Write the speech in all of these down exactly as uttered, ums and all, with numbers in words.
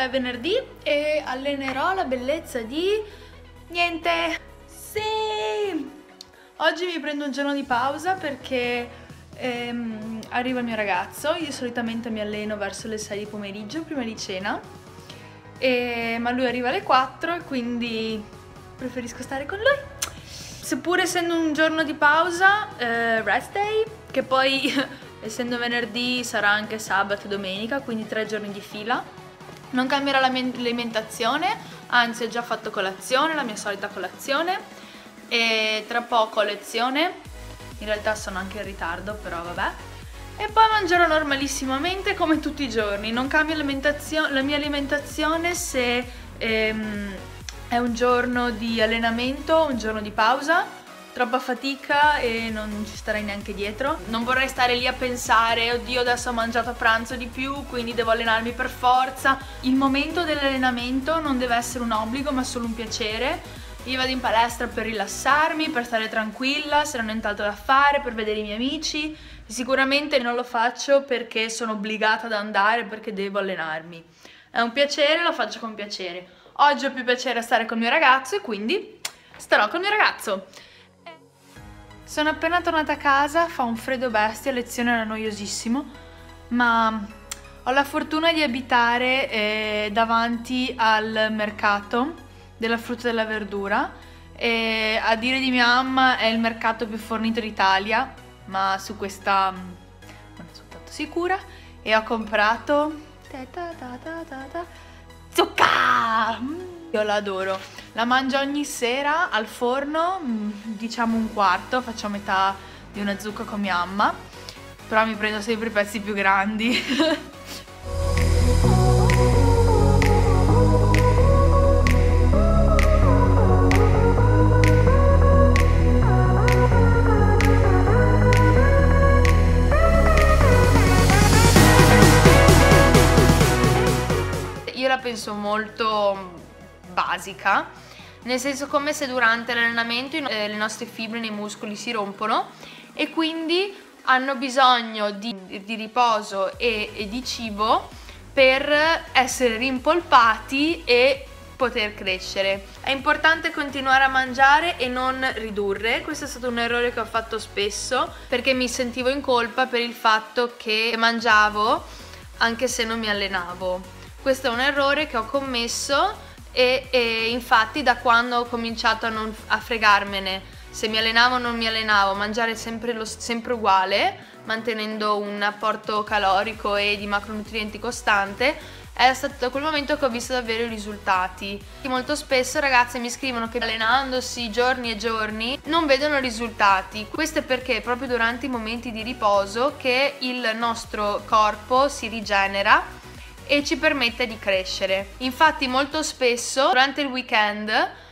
è venerdì e allenerò la bellezza di... niente! Sì! Oggi mi prendo un giorno di pausa perché ehm, arriva il mio ragazzo. Io solitamente mi alleno verso le sei di pomeriggio, prima di cena, e... ma lui arriva alle quattro e quindi preferisco stare con lui. Seppur essendo un giorno di pausa, eh, rest day, che poi... essendo venerdì sarà anche sabato e domenica, quindi tre giorni di fila. Non cambierà l'alimentazione, anzi ho già fatto colazione, la mia solita colazione, e tra poco lezione. In realtà sono anche in ritardo, però vabbè. E poi mangerò normalissimamente come tutti i giorni. Non cambia la mia alimentazione se ehm, è un giorno di allenamento, un giorno di pausa. Troppa fatica e non ci starei neanche dietro. Non vorrei stare lì a pensare, oddio adesso ho mangiato a pranzo di più, quindi devo allenarmi per forza. Il momento dell'allenamento non deve essere un obbligo, ma solo un piacere. Io vado in palestra per rilassarmi, per stare tranquilla, se non ho nient'altro da fare, per vedere i miei amici. Sicuramente non lo faccio perché sono obbligata ad andare, perché devo allenarmi. È un piacere, lo faccio con piacere. Oggi ho più piacere a stare col mio ragazzo e quindi starò col mio ragazzo. Sono appena tornata a casa, fa un freddo bestia, lezione era noiosissimo, ma ho la fortuna di abitare eh, davanti al mercato della frutta e della verdura, e a dire di mia mamma è il mercato più fornito d'Italia, ma su questa non ne sono tanto sicura, e ho comprato zucca! Io la adoro, la mangio ogni sera al forno, diciamo un quarto, faccio metà di una zucca con mia mamma, però mi prendo sempre i pezzi più grandi. Io la penso molto basica, nel senso come se durante l'allenamento eh, le nostre fibre nei muscoli si rompono e quindi hanno bisogno di, di riposo e, e di cibo per essere rimpolpati e poter crescere. È importante continuare a mangiare e non ridurre. Questo è stato un errore che ho fatto spesso perché mi sentivo in colpa per il fatto che mangiavo anche se non mi allenavo. Questo è un errore che ho commesso e, e infatti da quando ho cominciato a, non, a fregarmene se mi allenavo o non mi allenavo, mangiare sempre, lo, sempre uguale, mantenendo un apporto calorico e di macronutrienti costante, è stato da quel momento che ho visto davvero i risultati. Molto spesso ragazze mi scrivono che allenandosi giorni e giorni non vedono risultati. Questo è perché proprio durante i momenti di riposo che il nostro corpo si rigenera e ci permette di crescere. Infatti molto spesso durante il weekend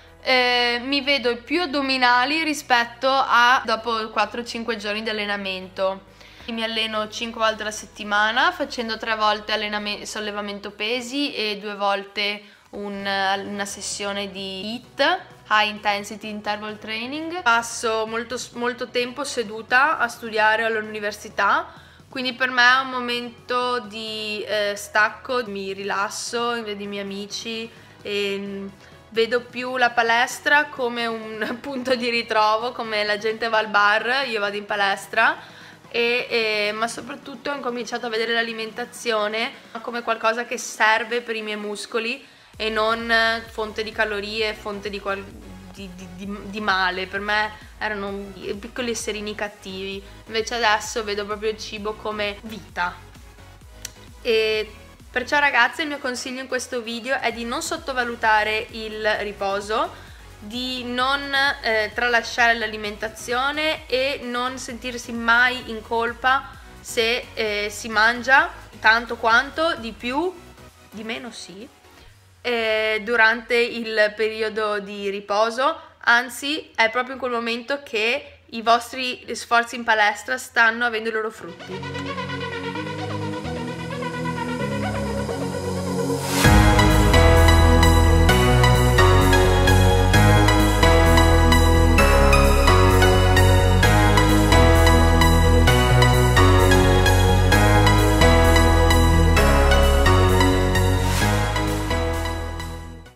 eh, mi vedo più addominali rispetto a dopo quattro cinque giorni di allenamento. Mi alleno cinque volte alla settimana facendo tre volte sollevamento pesi e due volte un, una sessione di H I I T, High Intensity Interval Training. Passo molto, molto tempo seduta a studiare all'università, quindi per me è un momento di eh, stacco, mi rilasso, vedo i miei amici e vedo più la palestra come un punto di ritrovo, come la gente va al bar, io vado in palestra, e, e, ma soprattutto ho cominciato a vedere l'alimentazione come qualcosa che serve per i miei muscoli e non fonte di calorie, fonte di qualcosa. Di, di, di male. Per me erano piccoli esserini cattivi, invece adesso vedo proprio il cibo come vita. E perciò ragazze il mio consiglio in questo video è di non sottovalutare il riposo, di non eh, tralasciare l'alimentazione e non sentirsi mai in colpa se eh, si mangia tanto quanto, di più, di meno sì, durante il periodo di riposo, anzi è proprio in quel momento che i vostri sforzi in palestra stanno avendo i loro frutti.